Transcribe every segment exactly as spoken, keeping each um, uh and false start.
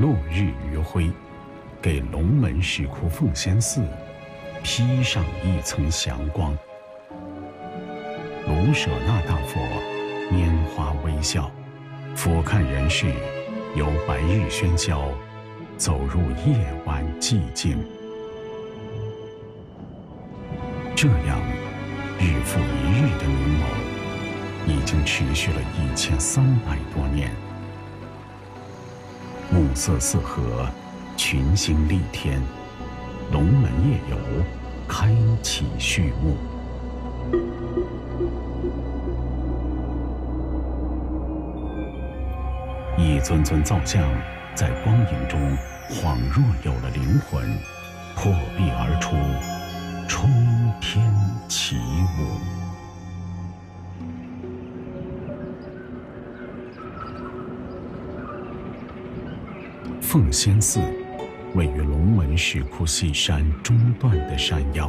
落日余晖，给龙门石窟奉仙寺披上一层祥光。卢舍那大佛拈花微笑，俯瞰人世，由白日喧嚣走入夜晚寂静。这样日复一日的明眸，已经持续了一千三百多年。暮色四合，群星立天，龙门夜游开启序幕。一尊尊造像在光影中恍若有了灵魂，破壁而出，冲天起舞。奉仙寺位于龙门石窟西山中段的山腰，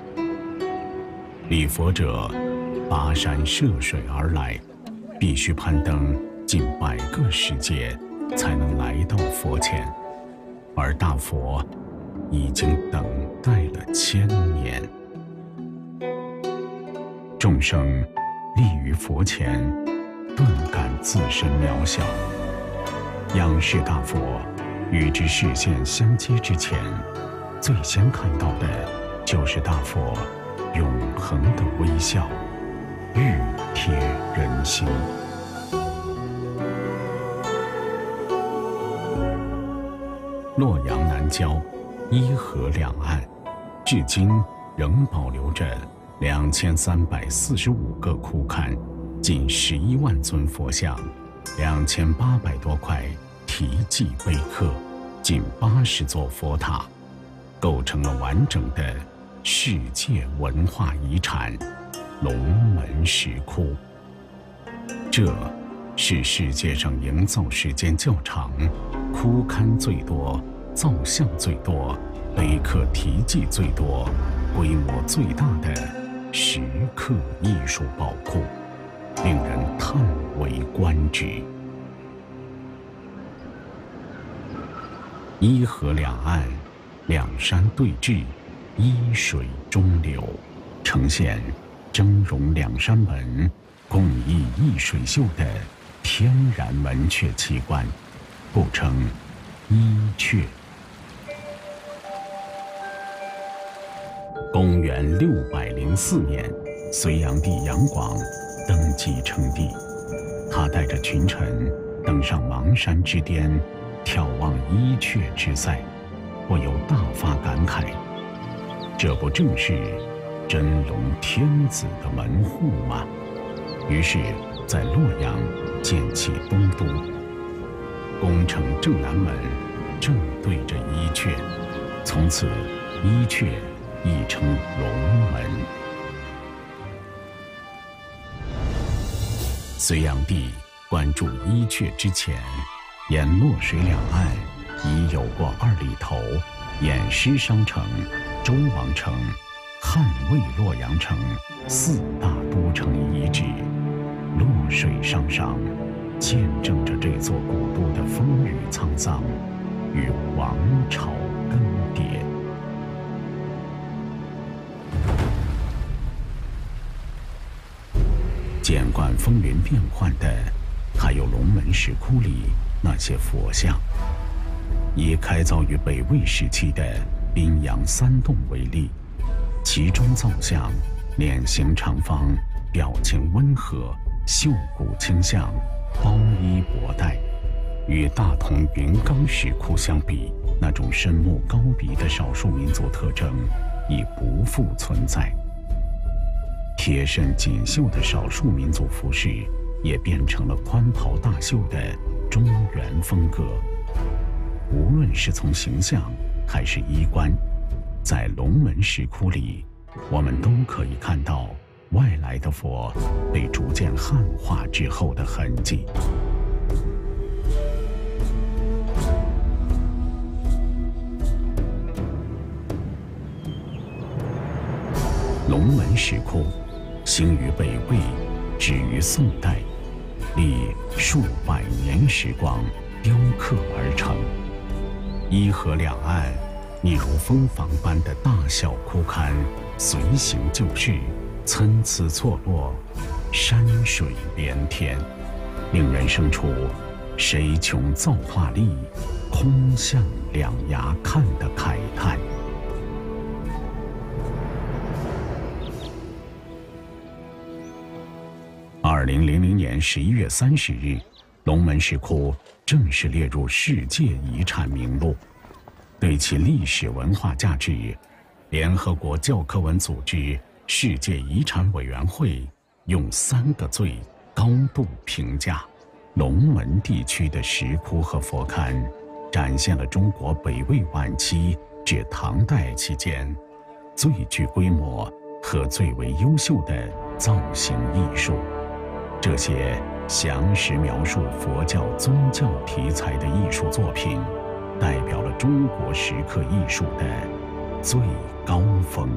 礼佛者跋山涉水而来，必须攀登近百个石阶才能来到佛前，而大佛已经等待了千年。众生立于佛前，顿感自身渺小。仰视大佛，与之视线相接之前，最先看到的就是大佛永恒的微笑，熨贴人心。洛阳南郊伊河两岸，至今仍保留着两千三百四十五个窟龛，近十一万尊佛像，两千八百多块题记碑刻，近八十座佛塔，构成了完整的世界文化遗产龙门石窟。这是世界上营造时间较长、窟龛最多、造像最多、碑刻题记最多、规模最大的石刻艺术宝库，令人叹为观止。伊河两岸，两山对峙，一水中流，呈现峥嵘两山门，共议一水秀的天然门阙奇观，故称伊阙。公元六百零四年，隋炀帝杨广登基称帝，他带着群臣登上邙山之巅，眺望伊阙之塞，不由大发感慨：这不正是真龙天子的门户吗？于是，在洛阳建起东都，宫城正南门正对着伊阙，从此伊阙亦称龙门。隋炀帝关注伊阙之前，沿洛水两岸已有过二里头、偃师商城、周王城、汉魏洛阳城四大都城遗址，洛水商商，见证着这座古都的风雨沧桑与王朝更迭。见惯风云变幻的，还有龙门石窟里那些佛像。以开凿于北魏时期的宾阳三洞为例，其中造像脸型长方，表情温和，袖骨倾向，包衣博带，与大同云冈石窟相比，那种深目高鼻的少数民族特征已不复存在。贴身锦绣的少数民族服饰也变成了宽袍大袖的中原风格。无论是从形象还是衣冠，在龙门石窟里，我们都可以看到外来的佛被逐渐汉化之后的痕迹。龙门石窟兴于北魏，止于宋代，历数百年时光雕刻而成， 伊河两岸，拟如蜂房般的大小枯龛，随行就市，参差错落，山水连天，令人生出“谁穷造化力，空向两崖看”的慨叹。二零零零年十一月三十日，龙门石窟正式列入世界遗产名录。对其历史文化价值，联合国教科文组织世界遗产委员会用三个最高度评价：龙门地区的石窟和佛龛，展现了中国北魏晚期至唐代期间最具规模和最为优秀的造型艺术。这些详实描述佛教宗教题材的艺术作品，代表了中国石刻艺术的最高峰。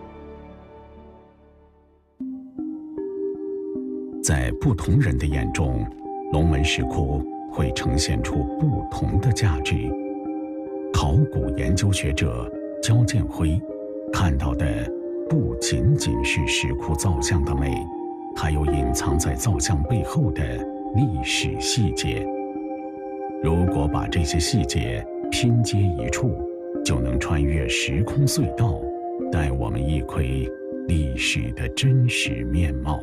在不同人的眼中，龙门石窟会呈现出不同的价值。考古研究学者焦建辉看到的不仅仅是石窟造像的美，还有隐藏在造像背后的历史细节。如果把这些细节拼接一处，就能穿越时空隧道，带我们一窥历史的真实面貌。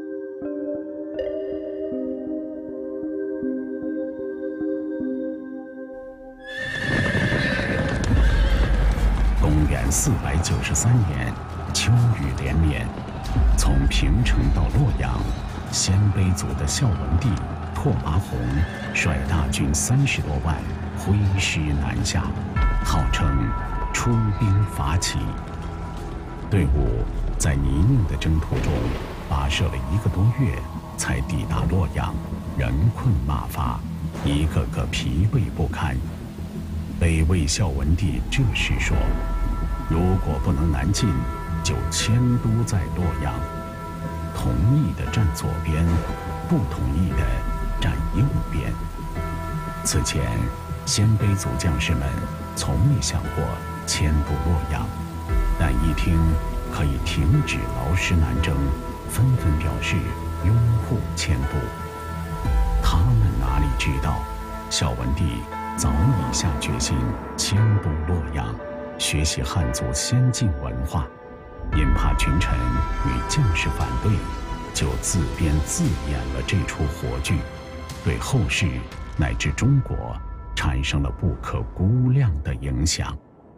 公元四百九十三年，秋雨连绵，从平城到洛阳，鲜卑族的孝文帝拓跋宏率大军三十多万挥师南下，号称出兵伐齐。队伍在泥泞的征途中跋涉了一个多月，才抵达洛阳，人困马乏，一个个疲惫不堪。北魏孝文帝这时说：“如果不能南进，就迁都在洛阳。同意的站左边，不同意的站右边。”此前，鲜卑族将士们从未想过迁都洛阳，但一听可以停止劳师南征，纷纷表示拥护迁都。他们哪里知道，孝文帝早已下决心迁都洛阳，学习汉族先进文化。因怕群臣与将士反对，就自编自演了这出活剧，对后世乃至中国产生了不可估量的影响。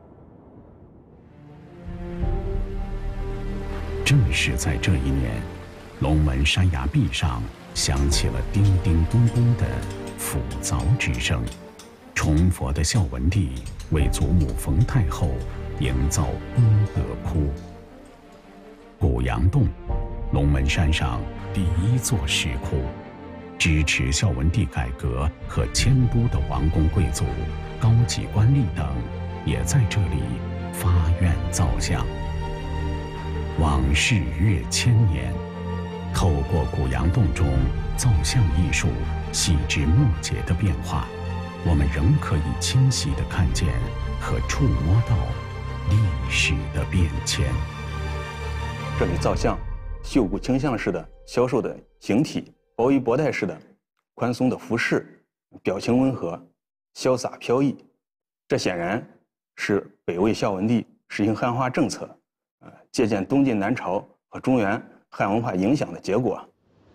正是在这一年，龙门山崖壁上响起了叮叮咚咚的斧凿之声。崇佛的孝文帝为祖母冯太后营造功德窟。古阳洞，龙门山上第一座石窟，支持孝文帝改革和迁都的王公贵族、高级官吏等，也在这里发愿造像。往事越千年，透过古阳洞中造像艺术细枝末节的变化，我们仍可以清晰地看见和触摸到历史的变迁。 这里造像绣骨倾向式的消瘦的形体，薄衣薄带式的宽松的服饰，表情温和，潇洒飘逸。这显然是北魏孝文帝实行汉化政策，呃，借鉴东晋南朝和中原汉文化影响的结果。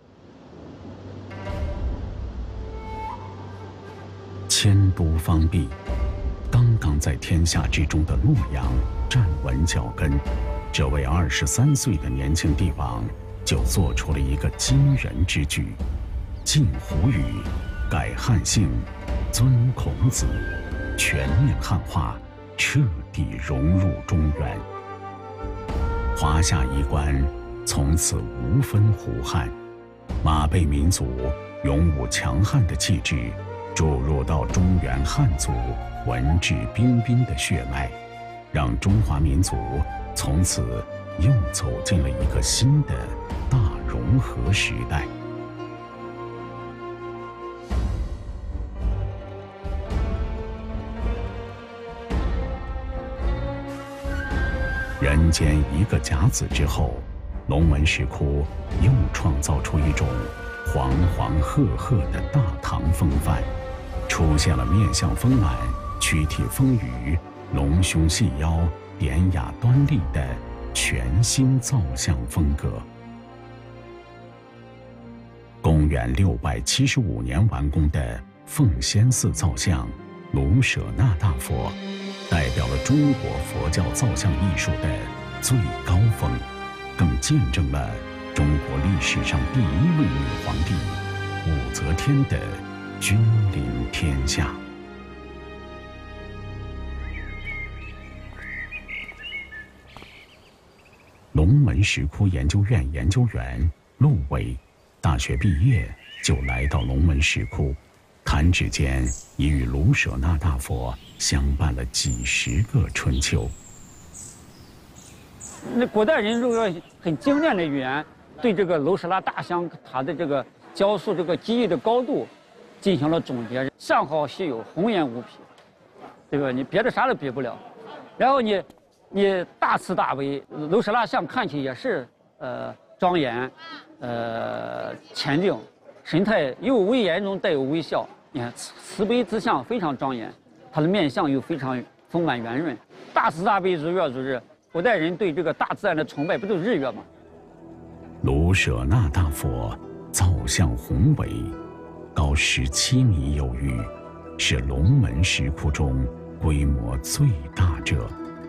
迁都方毕，刚刚在天下之中的洛阳站稳脚跟，这位二十三岁的年轻帝王就做出了一个惊人之举：禁胡语，改汉姓，尊孔子，全面汉化，彻底融入中原。华夏衣冠从此无分胡汉，马背民族勇武强悍的气质注入到中原汉族文质彬彬的血脉，让中华民族从此又走进了一个新的大融合时代。 人间一个甲子之后，龙门石窟又创造出一种煌煌赫赫的大唐风范，出现了面相丰满、躯体丰腴、隆胸细腰、典雅端立的全新造像风格。公元六百七十五年完工的奉先寺造像卢舍那大佛，代表了中国佛教造像艺术的最高峰，更见证了中国历史上第一位女皇帝武则天的君临天下。龙门石窟研究院研究员陆伟，大学毕业就来到龙门石窟，弹指间已与卢舍那大佛相伴了几十个春秋。 那古代人用了很精炼的语言，对这个卢舍那大香塔的这个雕塑这个技艺的高度进行了总结。上好稀有，红颜无匹，对吧？你别的啥都比不了。然后你，你大慈大悲，卢舍那像看起也是呃庄严，呃前定，神态又威严中带有微笑。你看慈慈悲之相非常庄严，他的面相又非常丰满圆润。大慈大悲如月如日。古代人对这个大自然的崇拜，不就是日月吗？ 卢舍那大佛造像宏伟，高十七米有余，是龙门石窟中规模最大者。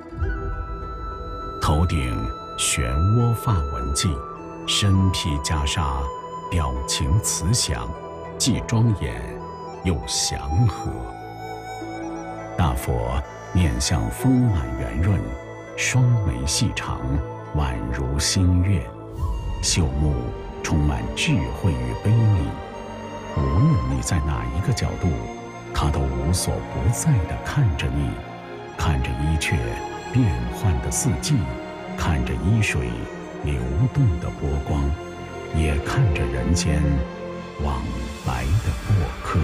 头顶漩涡发纹髻，身披袈裟，表情慈祥，既庄严又祥和。大佛面相丰满圆润，双眉细长，宛如新月，秀目充满智慧与悲悯。无论你在哪一个角度，它都无所不在地看着你，看着伊阙变幻的四季，看着伊水流动的波光，也看着人间往来的过客。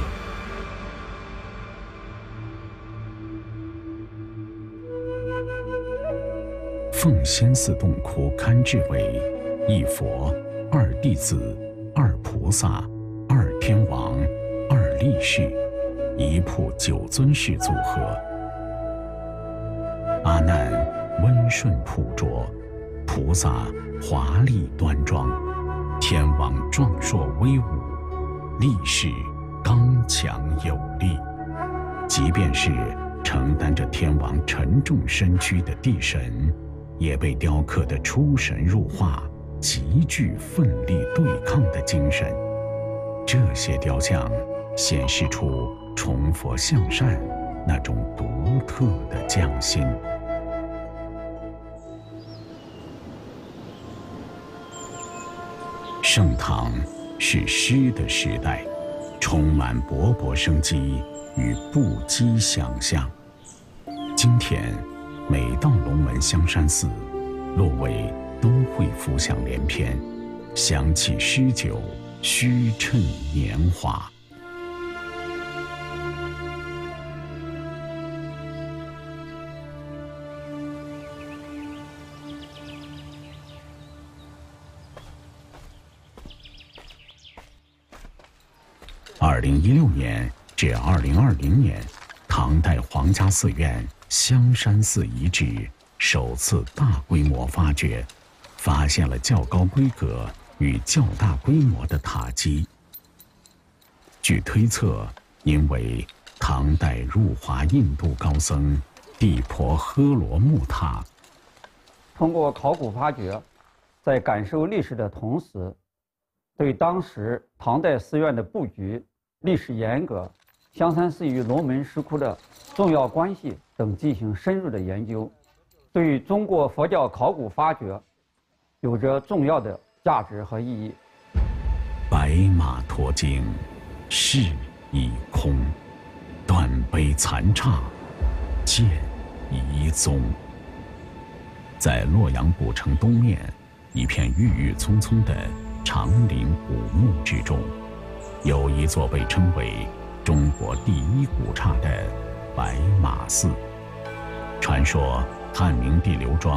奉先寺洞窟刊制为一佛、二弟子、二菩萨、二天王、二力士，一铺九尊士组合。阿难温顺朴拙，菩萨华丽端庄，天王壮硕威武，力士刚强有力。即便是承担着天王沉重身躯的地神，也被雕刻得出神入化，极具奋力对抗的精神。这些雕像显示出崇佛向善那种独特的匠心。盛唐是诗的时代，充满勃勃生机与不羁想象。今天每到龙门香山寺，陆伟都会浮想联翩，想起诗酒，虚趁年华。二零一六年至二零二零年，唐代皇家寺院香山寺遗址首次大规模发掘，发现了较高规格与较大规模的塔基。据推测，因为唐代入华印度高僧地婆诃罗木塔。 通过考古发掘，在感受历史的同时，对当时唐代寺院的布局、历史沿革、香山寺与龙门石窟的重要关系等进行深入的研究，对于中国佛教考古发掘有着重要的价值和意义。 白马驮经，事已空，断碑残刹，见遗踪。在洛阳古城东面，一片郁郁葱葱的长林古墓之中，有一座被称为中国第一古刹的白马寺。传说汉明帝刘庄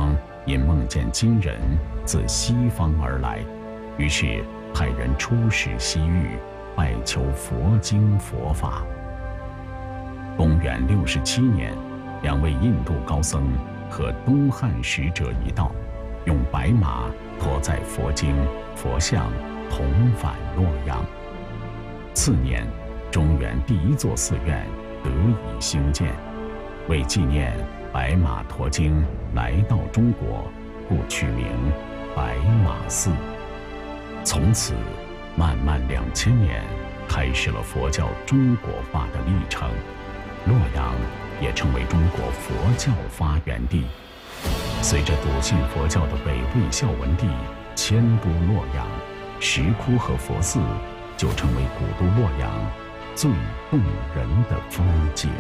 因梦见金人自西方而来，于是派人出使西域，拜求佛经佛法。公元六十七年，两位印度高僧和东汉使者一道，用白马驮载佛经佛像同返洛阳。次年，中原第一座寺院得以兴建，为纪念白马驮经来到中国，故取名白马寺。从此，漫漫两千年，开始了佛教中国化的历程。洛阳也成为中国佛教发源地。随着笃信佛教的北魏孝文帝迁都洛阳，石窟和佛寺就成为古都洛阳最动人的风景。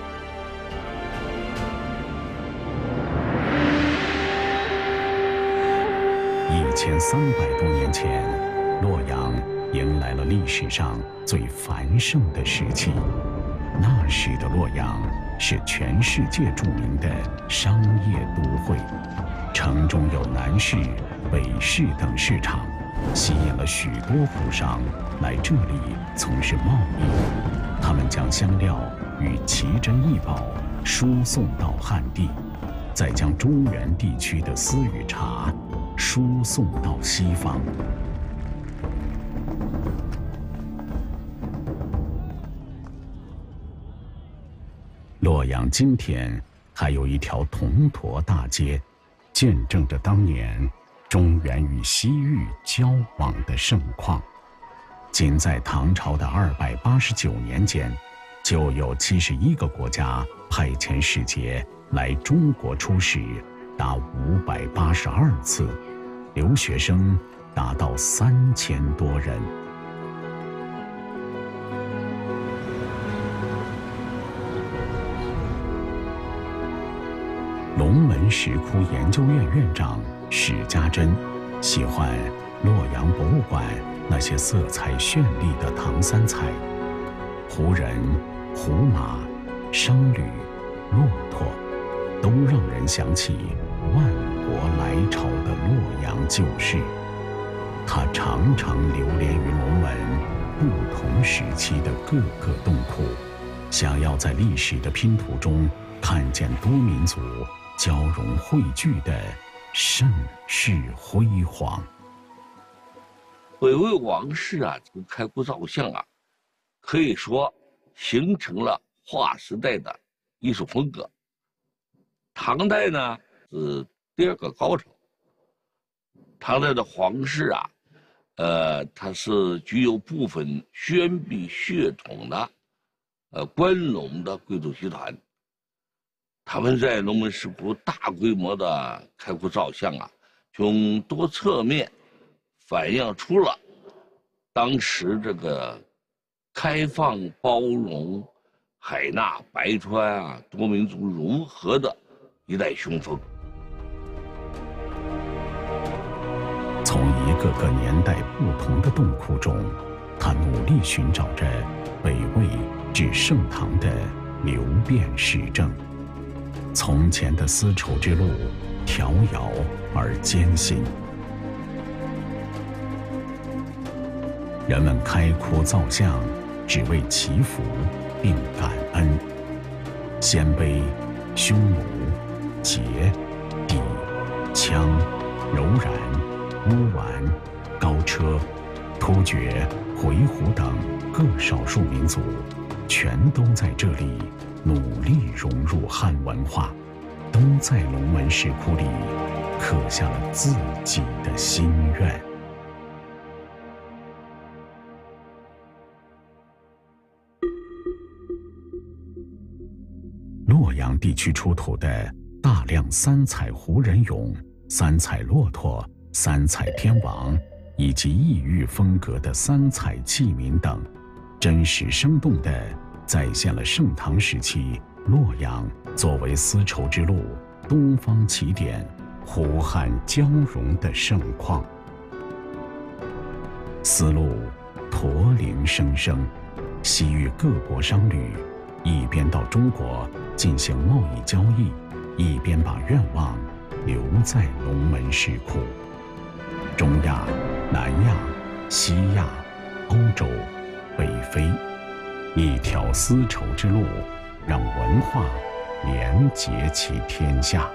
一千三百多年前，洛阳迎来了历史上最繁盛的时期。那时的洛阳是全世界著名的商业都会，城中有南市、北市等市场，吸引了许多富商来这里从事贸易。他们将香料与奇珍异宝输送到汉地，再将中原地区的丝与茶输送到西方。洛阳今天还有一条铜驼大街，见证着当年中原与西域交往的盛况。仅在唐朝的二百八十九年间，就有七十一个国家派遣使节来中国出使，达五百八十二次，留学生达到三千多人。龙门石窟研究院院长史家珍喜欢洛阳博物馆那些色彩绚丽的唐三彩：胡人、胡马、商旅、骆驼，都让人想起万国来朝的洛阳旧事。他常常流连于龙门不同时期的各个洞窟，想要在历史的拼图中看见多民族交融汇聚的盛世辉煌。 北魏王室啊，这个开窟造像啊，可以说形成了划时代的艺术风格。唐代呢是第二个高潮。唐代的皇室啊，呃，它是具有部分鲜卑血统的，呃，关陇的贵族集团。他们在龙门石窟大规模的开窟造像啊，从多侧面反映出了当时这个开放包容、海纳百川啊、多民族融合的一代雄风。 从一个个年代不同的洞窟中，他努力寻找着北魏至盛唐的流变史证。从前的丝绸之路迢遥而艰辛，人们开窟造像，只为祈福并感恩。鲜卑、匈奴、羯、氐、羌、柔然、乌丸、高车、突厥、回鹘等各少数民族，全都在这里努力融入汉文化，都在龙门石窟里刻下了自己的心愿。洛阳地区出土的大量三彩胡人俑、三彩骆驼、三彩天王以及异域风格的三彩器皿等，真实生动地再现了盛唐时期洛阳作为丝绸之路东方起点、胡汉交融的盛况。丝路驼铃声声，西域各国商旅一边到中国进行贸易交易，一边把愿望留在龙门石窟。中亚、南亚、西亚、欧洲、北非，一条丝绸之路，让文化连结起天下。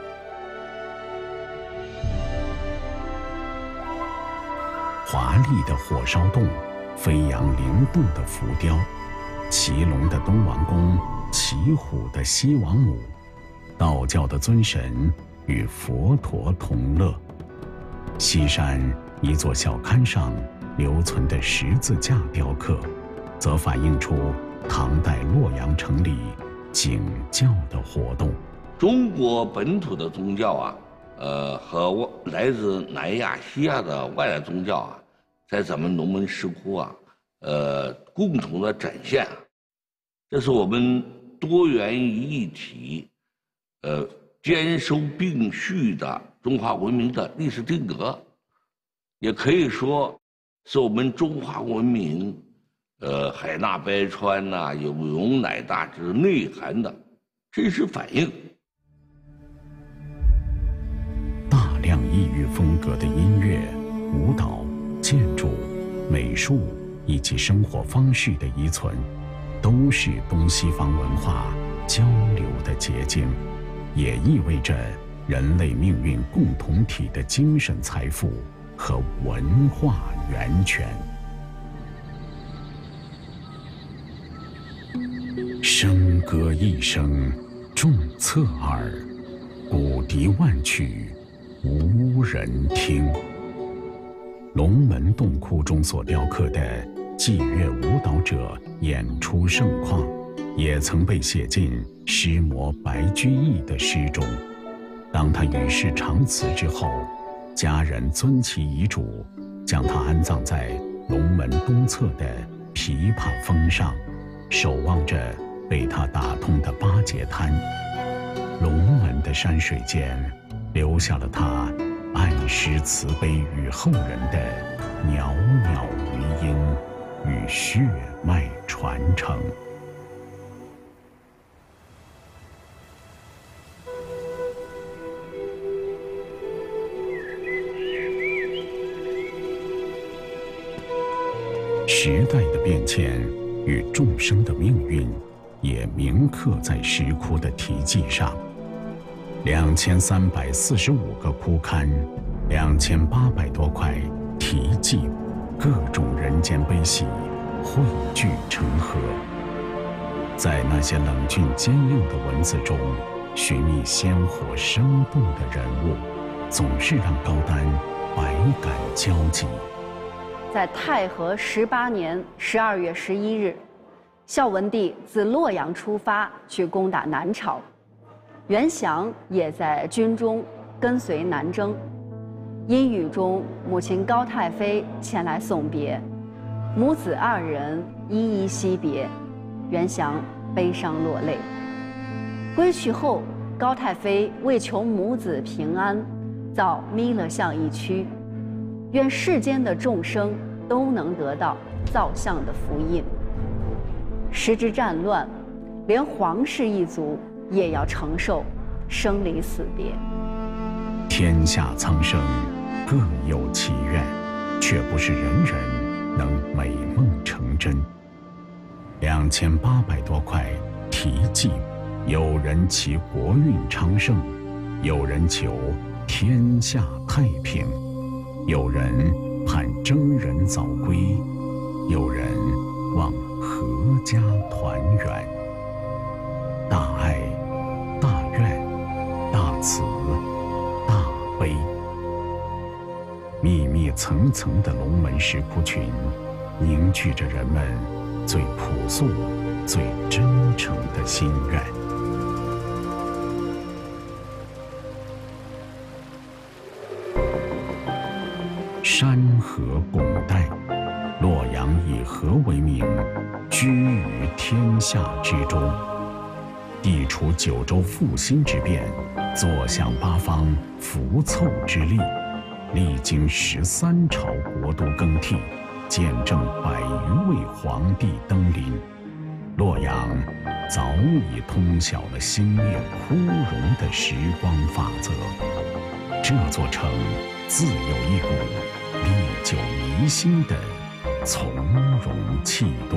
华丽的火烧洞，飞扬灵动的浮雕，骑龙的东王公，骑虎的西王母，道教的尊神与佛陀同乐。西山一座小龛上留存的十字架雕刻，则反映出唐代洛阳城里景教的活动。 中国本土的宗教啊，呃，和来自南亚、西亚的外来宗教啊，在咱们龙门石窟啊，呃，共同的展现。这是我们多元一体、呃，兼收并蓄的中华文明的历史定格，也可以说是我们中华文明，呃，海纳百川呐、啊，有容乃大之内涵的真实反映。 大量异域风格的音乐、舞蹈、建筑、美术以及生活方式的遗存，都是东西方文化交流的结晶，也意味着人类命运共同体的精神财富和文化源泉。笙歌一声重侧耳，鼓笛万曲无人听。龙门洞窟中所雕刻的祭乐舞蹈者演出盛况，也曾被写进诗魔白居易的诗中。当他与世长辞之后，家人遵其遗嘱，将他安葬在龙门东侧的琵琶峰上，守望着被他打通的八节滩。龙门的山水间，留下了他爱诗慈悲与后人的袅袅余音与血脉传承。时代的变迁与众生的命运，也铭刻在石窟的题记上。两千三百四十五个窟龛，两千八百多块题记，各种人间悲喜汇聚成河。在那些冷峻坚硬的文字中，寻觅鲜活生动的人物，总是让高丹百感交集。 在太和十八年十二月十一日，孝文帝自洛阳出发去攻打南朝，袁祥也在军中跟随南征。阴雨中，母亲高太妃前来送别，母子二人依依惜别，袁祥悲伤落泪。归去后，高太妃为求母子平安，造弥勒像一躯，愿世间的众生都能得到造像的福印。时之战乱，连皇室一族也要承受生离死别。 天下苍生各有其愿，却不是人人能美梦成真。两千八百多块题记，有人祈国运昌盛，有人求天下太平，有人盼征人早归，有人望阖家团圆。大爱、大愿、大慈、大悲，密密层层的龙门石窟群，凝聚着人们最朴素、最真诚的心愿。山河拱带，洛阳以和为名，居于天下之中。地处九州复兴之变，坐享八方福凑之力，历经十三朝国都更替，见证百余位皇帝登临。洛阳早已通晓了兴灭枯荣的时光法则， 这座城自有一股历久弥新的从容气度。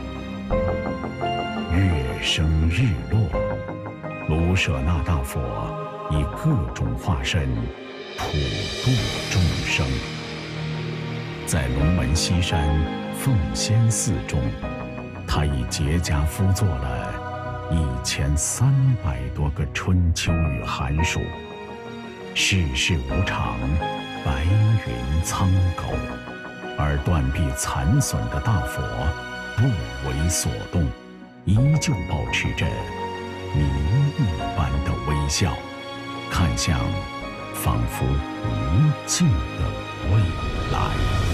月升日落，卢舍那大佛以各种化身普度众生。在龙门西山奉仙寺中，他已结跏趺坐了一千三百多个春秋与寒暑。世事无常，白云苍狗，而断壁残损的大佛不为所动，依旧保持着谜一般的微笑，看向仿佛无尽的未来。